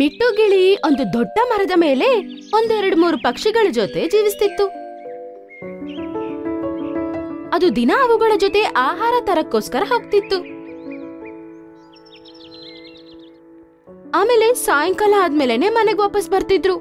ಮಿಟ್ಟು ಗಿಳಿ ಒಂದು ದೊಡ್ಡ ಮರದ ಮೇಲೆ ಒಂದೆರಡು ಮೂರು ಪಕ್ಷಿಗಳ ಜೊತೆ ಜೀವಿಸ್ತಿತ್ತು. ಅದು ದಿನ ಅವುಗಳ ಜೊತೆ ಆಹಾರ ತರಕ್ಕೋಸ್ಕರ ಹೋಗ್ತಿತ್ತು. ಆಮೇಲೆ ಸಾಯಂಕಾಲ ಆದ್ಮೇಲೆನೆ ಮನೆಗೆ ವಾಪಸ್ ಬರ್ತಿದ್ರು.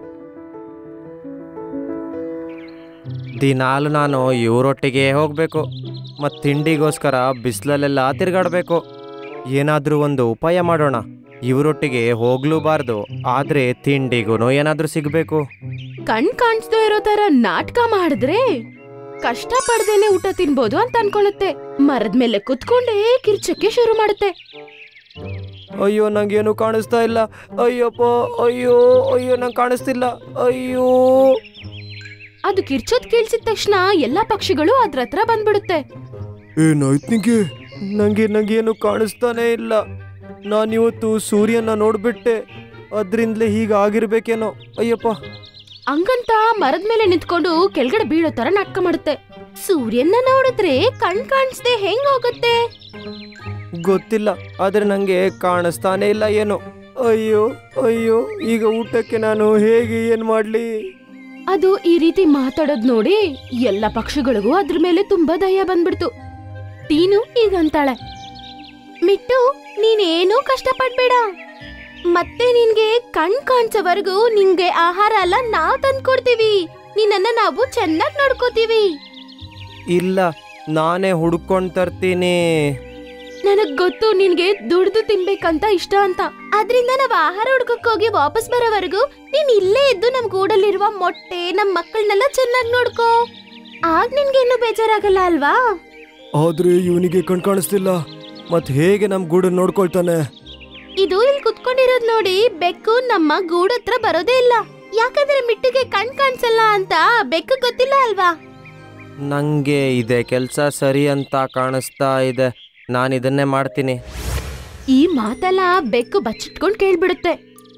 ದಿನಾಲು ನಾನು ಇವರೊಟ್ಟಿಗೆ ಹೋಗ್ಬೇಕು ಮತ್ತು ತಿಂಡಿಗೋಸ್ಕರ ಬಿಸಿಲಲ್ಲೆಲ್ಲ ತಿರುಗಾಡಬೇಕು. ಏನಾದರೂ ಒಂದು ಉಪಾಯ ಮಾಡೋಣ. ಇವರೊಟ್ಟಿಗೆ ಹೋಗ್ಲೂಬಾರ್ದು, ಆದ್ರೆ ತಿಂಡಿಗೂ ಏನಾದ್ರೂ ಸಿಗ್ಬೇಕು. ಕಣ್ ಕಾಣಿಸ್ದೇ ಇರೋ ತರ ನಾಟಕ ಮಾಡಿದ್ರೆ ಕಷ್ಟ ಪಡ್ದೇನೆ ಊಟ ತಿನ್ಬೋದು ಅಂತ ಅನ್ಕೊಳ್ಳುತ್ತೆ. ಮರದ ಮೇಲೆ ಕುತ್ಕೊಂಡೇ ಕಿರ್ಚಕ್ಕೆ ಶುರು ಮಾಡುತ್ತೆ. ಅಯ್ಯೋ, ನಂಗೇನು ಕಾಣಿಸ್ತಾ ಇಲ್ಲ. ಅಯ್ಯಪ್ಪ, ಅಯ್ಯೋ ಅಯ್ಯೋ, ನಂಗೆ ಕಾಣಿಸ್ತಿಲ್ಲ. ಅಯ್ಯೋ. ಅದು ಕಿರ್ಚೋದ್ ಕೇಳಿಸಿದ ತಕ್ಷಣ ಎಲ್ಲಾ ಪಕ್ಷಿಗಳು ಅದ್ರ ಹತ್ರ ಬಂದ್ಬಿಡುತ್ತೆ. ಏನಾಯ್ತು ನಂಗೇನು ಕಾಣಿಸ್ತಾನೆ ಇಲ್ಲ. ನಾನಿವತ್ತು ಸೂರ್ಯನ ನೋಡ್ಬಿಟ್ಟೆ, ಅದ್ರಿಂದಲೇ ಹೀಗಾಗಿರ್ಬೇಕೇನೋ. ಅಯ್ಯಪ್ಪ. ಹಂಗಂತ ಮರದ ಮೇಲೆ ನಿಂತ್ಕೊಂಡು ಕೆಳಗಡೆ ಬೀಳೋ ತರ ನಾಟಕ ಮಾಡುತ್ತೆ. ಸೂರ್ಯನ ನೋಡಿದ್ರೆ ಕಣ್ ಕಾಣಿಸ್ದೆ ಹೆಂಗ್ ಹೋಗುತ್ತೆ ಗೊತ್ತಿಲ್ಲ, ಆದ್ರೆ ನಂಗೆ ಕಾಣಿಸ್ತಾನೆ ಇಲ್ಲ ಏನೋ. ಅಯ್ಯೋ ಅಯ್ಯೋ, ಈಗ ಊಟಕ್ಕೆ ನಾನು ಹೇಗೆ ಏನ್ ಮಾಡ್ಲಿ? ಅದು ಈ ರೀತಿ ಮಾತಾಡೋದ್ ನೋಡಿ ಎಲ್ಲ ಪಕ್ಷಿಗಳಿಗೂ ಅದ್ರ ಮೇಲೆ ತುಂಬಾ ದಯ ಬಂದ್ಬಿಡ್ತು. ಟೀನು ಈಗಂತಾಳೆ, ಮಿಟ್ಟು, ನೀನೇನೂ ಕಷ್ಟ ಪಡ್ಬೇಡ. ಮತ್ತೆ ನಿನ್ಗೆ ಕಣ್ ಕಾಣಿಸೋವರೆಗೂ ನಿಂಗೆ ಆಹಾರ ಎಲ್ಲ ನಾವ್ ತಂದ್ಕೊಡ್ತೀವಿ. ನಿನ್ನನ್ನ ನಾವು ಚೆನ್ನಾಗಿ ನೋಡ್ಕೋತೀವಿ. ಇಲ್ಲ, ನಾನೇ ಹುಡ್ಕೊಂಡ್ ತರ್ತೀನಿ. ನನಗ್ ಗೊತ್ತು ನಿನ್ಗೆ ದುಡ್ದು ತಿನ್ಬೇಕಂತ ಇಷ್ಟ ಅಂತ. ಅದ್ರಿಂದ ನಾವ್ ಆಹಾರ ಹುಡ್ಕಕ್ ಹೋಗಿ ವಾಪಸ್ ಬರೋವರೆಗೂ ನೀನ್ ಇಲ್ಲೇ ಇದ್ದು ನಮ್ ಗೂಡಲ್ಲಿರುವ ಮೊಟ್ಟೆ, ನಮ್ ಮಕ್ಕಳನ್ನೆಲ್ಲ ಚೆನ್ನಾಗಿ ನೋಡ್ಕೋ. ಆಗ ನಿನ್ಗೇನು ಬೇಜಾರಾಗಲ್ಲ ಅಲ್ವಾ? ಆದ್ರೆ ಇವನಿಗೆ ಕಣ್ ಕಾಣಿಸ್ತಿಲ್ಲ, ಮತ್ ಹೇಗೆ ನಮ್ ಗೂಡನ್ನ ನೋಡ್ಕೊಳ್ತಾನೆ? ಇದು ಇಲ್ಲಿ ಕುತ್ಕೊಂಡಿರೋದ್ ನೋಡಿ ಬೆಕ್ಕು ನಮ್ಮ ಗೂಡು ಹತ್ರ ಬರೋದೇ ಇಲ್ಲ. ಯಾಕಂದ್ರೆ ಮಿಟ್ಟಿಗೆ ಕಣ್ ಕಾಣಿಸಲ್ಲ ಅಂತ ಬೆಕ್ಕು ಗೊತ್ತಿಲ್ಲ ಅಲ್ವಾ? ನಂಗೆ ಇದೆ ಕೆಲ್ಸ ಸರಿ ಅಂತ ಕಾಣಿಸ್ತಾ ಇದೆ. ನಾನು ಇದನ್ನೇ ಮಾಡ್ತೀನಿ. ಈ ಮಾತೆಲ್ಲ ಬೆಕ್ಕು ಬಚ್ಚಿಟ್ಕೊಂಡ್ ಕೇಳ್ಬಿಡುತ್ತೆ.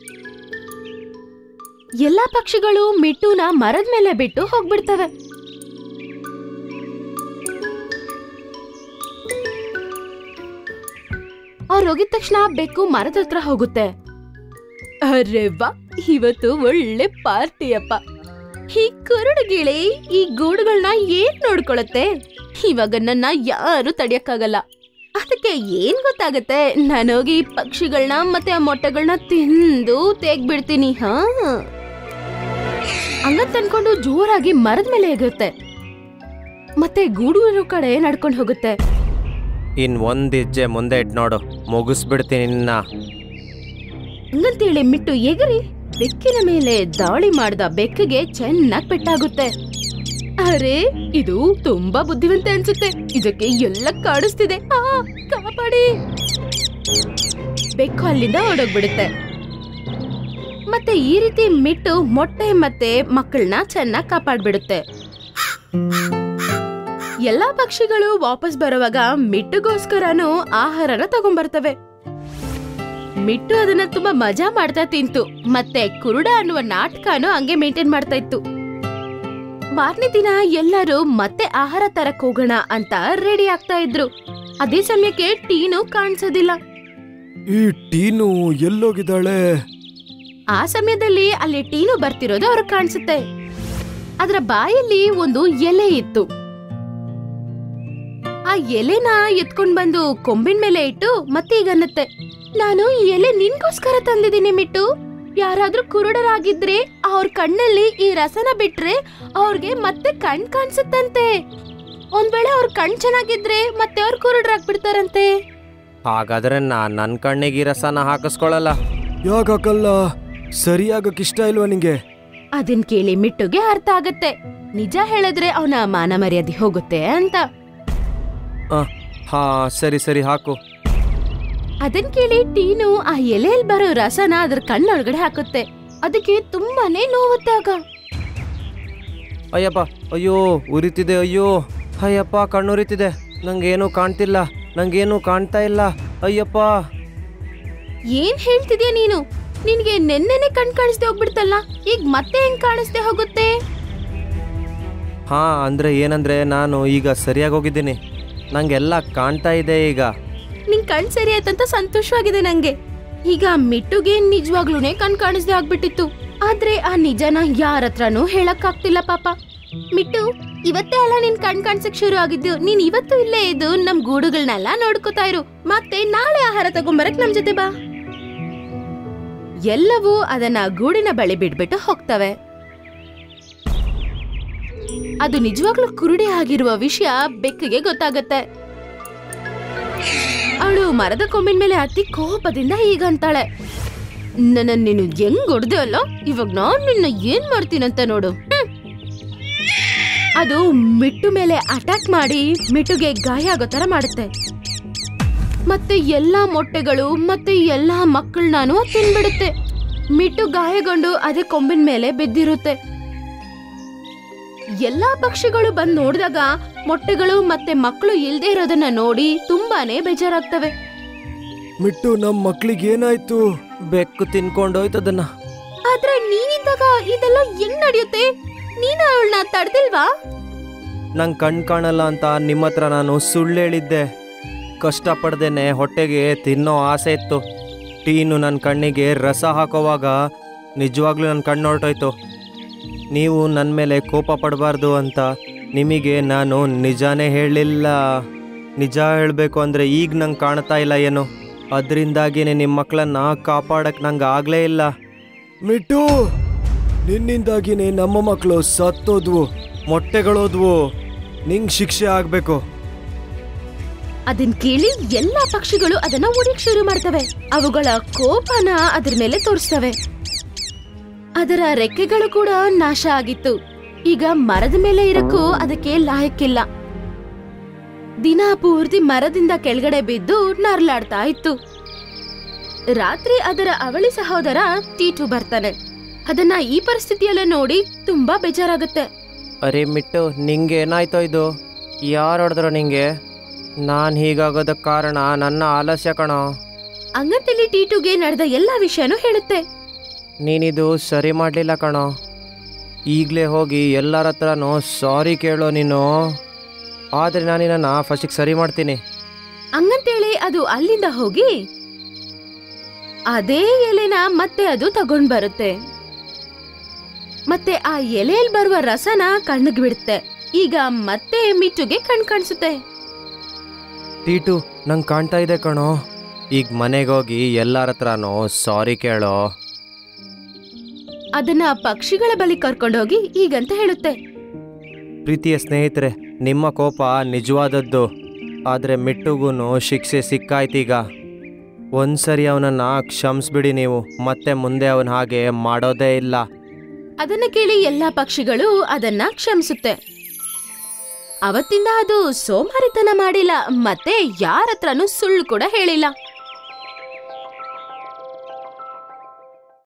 ಎಲ್ಲಾ ಪಕ್ಷಿಗಳು ಮಿಟ್ಟುನ ಮರದ ಮೇಲೆ ಬಿಟ್ಟು ಹೋಗ್ಬಿಡ್ತವೆ. ಅವ್ರು ಹೋಗಿದ ತಕ್ಷಣ ಬೆಕ್ಕು ಮರದ ಹತ್ರ ಹೋಗುತ್ತೆ. ಅರೆ ವಾ, ಇವತ್ತು ಒಳ್ಳೆ ಪಾರ್ಟಿಯಪ್ಪ. ಈ ಕುರುಡು ಗಿಳಿ ಈ ಗೂಡುಗಳನ್ನ ಏನ್ ನೋಡ್ಕೊಳತ್ತೆ? ಇವಾಗ ನನ್ನ ಯಾರು ತಡಿಯಕ್ಕಾಗಲ್ಲ. ಅದಕ್ಕೆ ಏನ್ ಗೊತ್ತಾಗತ್ತೆ, ನಾನೋಗಿ ಪಕ್ಷಿಗಳನ್ನ ಮತ್ತೆ ಆ ಮೊಟ್ಟೆಗಳನ್ನ ತಿಂದು ತೆಗ್ಬಿಡ್ತೀನಿ. ಹಂಗಂತ ಅನ್ಕೊಂಡು ಜೋರಾಗಿ ಮರದ ಮೇಲೆ ಎಗುತ್ತೆ. ಮತ್ತೆ ಗೂಡು ಇರೋ ಕಡೆ ನಡ್ಕೊಂಡು ಹೋಗುತ್ತೆ. ಇನ್ ಒಂದ್ ಹೆಜ್ಜೆ ಮುಂದೆ ಇಟ್ ನೋಡು, ಮುಗಿಸ್ಬಿಡ್ತೀನಿ ನಿನ್ನ. ಹಂಗಂತೇಳಿ ಮಿಟ್ಟು ಎಗರಿ ಬೆಕ್ಕಿನ ಮೇಲೆ ದಾಳಿ ಮಾಡ್ದ ಬೆಕ್ಕಿಗೆ ಚೆನ್ನಾಗಿ ಪೆಟ್ಟಾಗುತ್ತೆ. ಅರೆ, ಇದು ತುಂಬಾ ಬುದ್ಧಿವಂತ ಅನ್ಸುತ್ತೆ. ಇದಕ್ಕೆ ಎಲ್ಲ ಕಾಣಿಸ್ತಿದೆ. ಕಾಪಾಡಿ! ಬೆಕ್ಕು ಅಲ್ಲಿಂದ ಓಡೋಗ್ಬಿಡುತ್ತೆ. ಮತ್ತೆ ಈ ರೀತಿ ಮಿಟ್ಟು ಮೊಟ್ಟೆ ಮತ್ತೆ ಮಕ್ಕಳನ್ನ ಚೆನ್ನಾಗಿ ಕಾಪಾಡ್ಬಿಡುತ್ತೆ. ಎಲ್ಲಾ ಪಕ್ಷಿಗಳು ವಾಪಸ್ ಬರುವಾಗ ಮಿಟ್ಟುಗೋಸ್ಕರನೂ ಆಹಾರನ ತಗೊಂಡ್ಬರ್ತವೆ. ಮಿಟ್ಟು ಅದನ್ನ ತುಂಬಾ ಮಜಾ ಮಾಡ್ತಾ ತಿಂತು. ಮತ್ತೆ ಕುರುಡ ಅನ್ನುವ ನಾಟಕನು ಹಂಗೆ ಮೇಂಟೈನ್ ಮಾಡ್ತಾ ಇತ್ತು. ಮಾರನೇ ದಿನ ಎಲ್ಲರೂ ಮತ್ತೆ ಆಹಾರ ತರಕ್ ಹೋಗೋಣ ಅಂತ ರೆಡಿ ಆಗ್ತಾ ಇದ್ರು. ಅದೇ ಸಮಯಕ್ಕೆ ಟೀನು ಕಾಣಿಸೋದಿಲ್ಲ. ಈ ಟೀನು ಎಲ್ಲೋಗಿದ್ದಾಳೆ? ಆ ಸಮಯದಲ್ಲಿ ಅಲ್ಲಿ ಟೀನು ಬರ್ತಿರೋದು ಅವ್ರಿಗೆ ಕಾಣಿಸುತ್ತೆ. ಅದರ ಬಾಯಲ್ಲಿ ಒಂದು ಎಲೆ ಇತ್ತು. ಆ ಎಲೆನ ಎತ್ಕೊಂಡ್ ಬಂದು ಕೊಂಬಿನ ಮೇಲೆ ಇಟ್ಟು ಮತ್ತೆ ಈಗ ಅನ್ನತ್ತೆ, ನಾನು ಈ ಎಲೆ ನಿನ್ಗೋಸ್ಕರ ತಂದಿದ್ದೀನಿ ಮಿಟ್ಟು. ಯಾರಾದ್ರೂ ಕುರುಡರಾಗಿದ್ರೆ ಅವ್ರ ಕಣ್ಣಲ್ಲಿ ಈ ರಸನ ಬಿಟ್ರೆ ಅವ್ರಿಗೆ ಮತ್ತೆ ಕಣ್ ಕಾಣಿಸುತ್ತಂತೆ. ಒಂದ್ ವೇಳೆ ಅವ್ರ ಕಣ್ ಚೆನ್ನಾಗಿದ್ರೆ ಮತ್ತೆ ಅವ್ರ ಕುರುಡರಾಗ್ಬಿಡ್ತಾರಂತೆ. ಹಾಗಾದ್ರೆ ನಾನ್ ನನ್ ಕಣ್ಣಿಗೆ ಈ ರಸನ ಹಾಕಿಸ್ಕೊಳಲ್ಲ. ಯಾಕಲ್ಲ? ಸರಿಯಾಗಕ್ ಇಷ್ಟ ಇಲ್ವಾ ನಿಂಗೆ? ಅದನ್ ಕೇಳಿ ಮಿಟ್ಟುಗೆ ಅರ್ಥ ಆಗತ್ತೆ, ನಿಜ ಹೇಳಿದ್ರೆ ಅವನ ಮಾನ ಮರ್ಯಾದೆ ಹೋಗುತ್ತೆ ಅಂತ. ಹಾ, ಸರಿ ಸರಿ ಹಾಕು. ಅದನ್ ಕೇಳಿ ಟೀನು ಆ ಎಲೆಯಲ್ಲಿ ಬರೋ ರಸನ ಅದ್ರ ಕಣ್ಣೊಳಗಡೆ ಹಾಕುತ್ತೆ. ಅದಕ್ಕೆ ತುಂಬಾನೇ ನೋವುತ್ತಾಗ. ಅಯ್ಯಪ್ಪ, ಅಯ್ಯೋ ಉರಿತಿದೆ. ಅಯ್ಯೋ ಅಯ್ಯಪ್ಪ, ಕಣ್ಣುರಿತಿದೆ. ನಂಗೇನು ಕಾಣ್ತಿಲ್ಲ, ನಂಗೇನು ಕಾಣ್ತಾ ಇಲ್ಲ. ಅಯ್ಯಪ್ಪ. ಏನ್ ಹೇಳ್ತಿದ್ಯಾ ನೀನು? ನಿನ್ಗೆ ನೆನ್ನೆನೆ ಕಣ್ ಕಾಣಿಸ್ದೆ ಹೋಗ್ಬಿಡ್ತಲ್ಲ, ಈಗ ಮತ್ತೆ ಹೆಂಗ್ ಕಾಣಿಸ್ದೆ ಹೋಗುತ್ತೆ? ಹಾ, ಅಂದ್ರೆ ಏನಂದ್ರೆ ನಾನು ಈಗ ಸರಿಯಾಗಿ ಹೋಗಿದ್ದೀನಿ. ನಂಗೆಲ್ಲ ಕಾಣ್ತಾ ಇದೆ ಈಗ. ನಿನ್ ಕಣ್ ಸರಿ ಆಯ್ತಂತ ಸಂತೋಷವಾಗಿದೆ ನಂಗೆ. ಈಗ ಮಿಟ್ಟುಗೆ ನಿಜವಾಗ್ಲೂನೇ ಕಣ್ ಕಾಣಿಸ್ದೆ ಆಗ್ಬಿಟ್ಟಿತ್ತು. ಆದ್ರೆ ಆ ನಿಜನ ಯಾರ ಹತ್ರನೂ ಹೇಳಕ್ ಆಗ್ತಿಲ್ಲ ಪಾಪ. ಮಿಟ್ಟು, ಇವತ್ತೇ ಅಲ್ಲ ನಿನ್ ಕಣ್ ಕಾಣಿಸಕ್ ಶುರು ಆಗಿದ್ದು. ನೀನ್ ಇವತ್ತು ಇಲ್ಲೇ ಇದ್ದು ನಮ್ ಗೂಡುಗಳನ್ನೆಲ್ಲ ನೋಡ್ಕೋತಾ ಇರು. ಮತ್ತೆ ನಾಳೆ ಆಹಾರ ತಗೊಂಬರಕ್ ನಮ್ ಜೊತೆ ಬಾ. ಎಲ್ಲವೂ ಅದನ್ನ ಗೂಡಿನ ಬಳಿ ಬಿಡ್ಬಿಟ್ಟು ಹೋಗ್ತವೆ. ಅದು ನಿಜವಾಗ್ಲೂ ಕುರುಡಿ ಆಗಿರುವ ವಿಷಯ ಬೆಕ್ಕಿಗೆ ಗೊತ್ತಾಗತ್ತೆ. ಅವಳು ಮರದ ಕೊಂಬಿನ ಮೇಲೆ ಹತ್ತಿ ಕೋಪದಿಂದ ಹೀಗಂತಾಳೆ, ನನ್ನ ನೀನು ಹೆಂಗ್ ಹೊಡ್ದೆ ಅಲ್ಲ, ಇವಾಗ ನಾನ್ ನಿನ್ನ ಏನ್ ಮಾಡ್ತೀನಂತ ನೋಡು. ಅದು ಮಿಟ್ಟು ಮೇಲೆ ಅಟ್ಯಾಕ್ ಮಾಡಿ ಮಿಟ್ಟುಗೆ ಗಾಯ ಆಗೋ ತರ ಮಾಡುತ್ತೆ. ಮತ್ತೆ ಎಲ್ಲಾ ಮೊಟ್ಟೆಗಳು ಮತ್ತೆ ಎಲ್ಲಾ ಮಕ್ಕಳನ್ನು ತಿನ್ಬಿಡುತ್ತೆ. ಮಿಟ್ಟು ಗಾಯಗೊಂಡು ಅದೇ ಕೊಂಬಿನ ಮೇಲೆ ಬಿದ್ದಿರುತ್ತೆ. ಎಲ್ಲಾ ಪಕ್ಷಿಗಳು ಬಂದ್ ನೋಡಿದಾಗ ಮೊಟ್ಟೆಗಳು ಮತ್ತೆ ಮಕ್ಕಳು ಇಲ್ದೇ ಇರೋದನ್ನ ನೋಡಿ ತುಂಬಾನೇ ಬೇಜಾರಾಗ್ತವೆ. ಮಿಟ್ಟು, ನಮ್ ಮಕ್ಳಿಗೆ ಏನಾಯ್ತು? ಬೆಕ್ಕು ತಿನ್ಕೊಂಡೋಯ್ತದನ್ನ. ಆದ್ರೆ ನೀನಿದ್ದಾಗ ಇದೆಲ್ಲ ಹೆಂಗ್ ನಡೆಯುತ್ತೆ? ನೀನು ಅವಳನ್ನ ತಡೆದಿಲ್ವಾ? ನಂಗೆ ಕಣ್ ಕಾಣಲ್ಲ ಅಂತ ನಿಮ್ಮ ಹತ್ರ ನಾನು ಸುಳ್ಳು ಹೇಳಿದ್ದೆ. ಕಷ್ಟಪಡ್ದೇನೆ ಹೊಟ್ಟೆಗೆ ತಿನ್ನೋ ಆಸೆ ಇತ್ತು. ಟೀನು ನನ್ನ ಕಣ್ಣಿಗೆ ರಸ ಹಾಕೋವಾಗ ನಿಜವಾಗ್ಲೂ ನನ್ನ ಕಣ್ಣು ಹೊರಟೋಯ್ತು. ನೀವು ನನ್ನ ಮೇಲೆ ಕೋಪ ಪಡಬಾರ್ದು ಅಂತ ನಿಮಗೆ ನಾನು ನಿಜಾನೇ ಹೇಳಲಿಲ್ಲ. ನಿಜ ಹೇಳಬೇಕು ಅಂದರೆ ಈಗ ನಂಗೆ ಕಾಣ್ತಾ ಇಲ್ಲ ಏನು. ಅದರಿಂದಾಗಿಯೇ ನಿಮ್ಮ ಮಕ್ಕಳನ್ನ ಕಾಪಾಡಕ್ಕೆ ನಂಗೆ ಆಗಲೇ ಇಲ್ಲ. ಮಿಟ್ಟು, ನಿನ್ನಿಂದಾಗಿನೇ ನಮ್ಮ ಮಕ್ಕಳು ಸತ್ತೋದ್ವು, ಮೊಟ್ಟೆಗಳೋದ್ವು. ನಿಂಗೆ ಶಿಕ್ಷೆ ಆಗಬೇಕು. ಅದನ್ ಕೇಳಿ ಎಲ್ಲಾ ಪಕ್ಷಿಗಳು ಅದನ್ನ ಉಡಿಯಕ್ ಶುರು ಮಾಡ್ತವೆ. ಅವುಗಳ ಕೋಪನ ಅದ್ರ ಮೇಲೆ ತೋರಿಸ್ತವೆ. ಅದರ ರೆಕ್ಕೆಗಳು ಕೂಡ ನಾಶ ಆಗಿತ್ತು. ಈಗ ಮರದ ಮೇಲೆ ಇರಕ್ಕೂ ಅದಕ್ಕೆ ಲಾಯಕ್ಕಿಲ್ಲ. ದಿನ ಪೂರ್ತಿ ಮರದಿಂದ ಕೆಳಗಡೆ ಬಿದ್ದು ನರ್ಲಾಡ್ತಾ ಇತ್ತು. ರಾತ್ರಿ ಅದರ ಅವಳಿ ಸಹೋದರ ಟೀಟು ಬರ್ತಾನೆ. ಅದನ್ನ ಈ ಪರಿಸ್ಥಿತಿಯಲ್ಲ ನೋಡಿ ತುಂಬಾ ಬೇಜಾರಾಗುತ್ತೆ. ಅರೆ ಮಿಟ್ಟು, ನಿಂಗೆ ಏನಾಯ್ತೋ ಇದು? ಯಾರು ಹೊಡೆದ್ರು ನಿಂಗೆ? ನಾನು ಹೀಗಾಗೋದಕ್ಕೆ ಕಾರಣ ನನ್ನ ಆಲಸ್ಯ ಕಣೋ. ಅಂಗಂತಲ್ಲಿ ಟೀಟುಗೆ ನಡೆದ ಎಲ್ಲಾ ವಿಷಯನೂ ಹೇಳುತ್ತೆ. ನೀನಿದು ಸರಿ ಮಾಡಲಿಲ್ಲ ಕಣೋ. ಈಗಲೇ ಹೋಗಿ ಎಲ್ಲರ ಹತ್ರನೂ ಸಾರಿ ಕೇಳೋ ನೀನು. ಆದರೆ ನಾನು ನಿನ್ನ ಫಸ್ಟಿಗೆ ಸರಿ ಮಾಡ್ತೀನಿ. ಹಂಗಂತೇಳಿ ಅದು ಅಲ್ಲಿಂದ ಹೋಗಿ ಅದೇ ಎಲೆನ ಮತ್ತೆ ಅದು ತಗೊಂಡ್ ಬರುತ್ತೆ. ಮತ್ತೆ ಆ ಎಲೆಯಲ್ಲಿ ಬರುವ ರಸನ ಕಣ್ಣಿಗೆ ಬಿಡುತ್ತೆ. ಈಗ ಮತ್ತೆ ಮಿಟ್ಟುಗೆ ಕಣ್ ಕಾಣಿಸುತ್ತೆ. ಟೀಟು, ನಂಗೆ ಕಾಣ್ತಾ ಇದೆ ಕಣೋ. ಈಗ ಮನೆಗೋಗಿ ಎಲ್ಲರ ಹತ್ರನೂ ಸಾರಿ ಕೇಳೋ. ಅದನ್ನ ಪಕ್ಷಿಗಳ ಬಳಿ ಕರ್ಕೊಂಡೋಗಿ ಈಗಂತ ಹೇಳುತ್ತೆ. ಪ್ರೀತಿಯ ಸ್ನೇಹಿತರೆ, ನಿಮ್ಮ ಕೋಪ ನಿಜವಾದದ್ದು. ಆದರೆ ಮಿಟ್ಟುಗೂ ಶಿಕ್ಷೆ ಸಿಕ್ಕಾಯ್ತೀಗ. ಒಂದ್ಸರಿ ಅವನನ್ನು ಕ್ಷಮಿಸ್ಬಿಡಿ ನೀವು. ಮತ್ತೆ ಮುಂದೆ ಅವನ ಹಾಗೆ ಮಾಡೋದೇ ಇಲ್ಲ. ಅದನ್ನ ಕೇಳಿ ಎಲ್ಲಾ ಪಕ್ಷಿಗಳು ಅದನ್ನ ಕ್ಷಮಿಸುತ್ತೆ. ಅವತ್ತಿಂದ ಅದು ಸೋಮಾರಿತನ ಮಾಡಿಲ್ಲ, ಮತ್ತೆ ಯಾರ ಹತ್ರನೂ ಸುಳ್ಳು ಕೂಡ ಹೇಳಿಲ್ಲ.